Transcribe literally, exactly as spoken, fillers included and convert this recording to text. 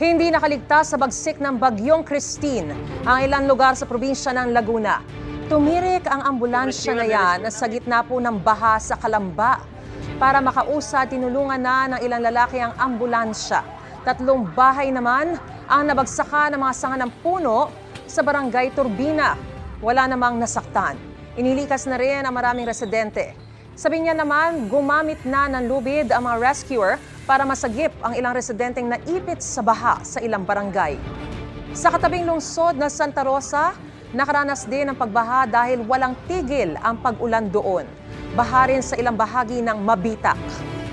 Hindi nakaligtas sa bagsik ng bagyong Christine ang ilang lugar sa probinsya ng Laguna. Tumirik ang ambulansya na yan sa gitna po ng baha sa Calamba. Para makausa, tinulungan na ng ilang lalaki ang ambulansya. Tatlong bahay naman ang nabagsakan ng mga sanga ng puno sa barangay Turbina. Wala namang nasaktan. Inilikas na rin ang maraming residente. Sabi niya naman, gumamit na ng lubid ang mga rescuer para masagip ang ilang residenteng naipit sa baha sa ilang barangay. Sa katabing lungsod na Santa Rosa, nakaranas din ng pagbaha dahil walang tigil ang pag-ulan doon. Baha rin sa ilang bahagi ng Mabitak.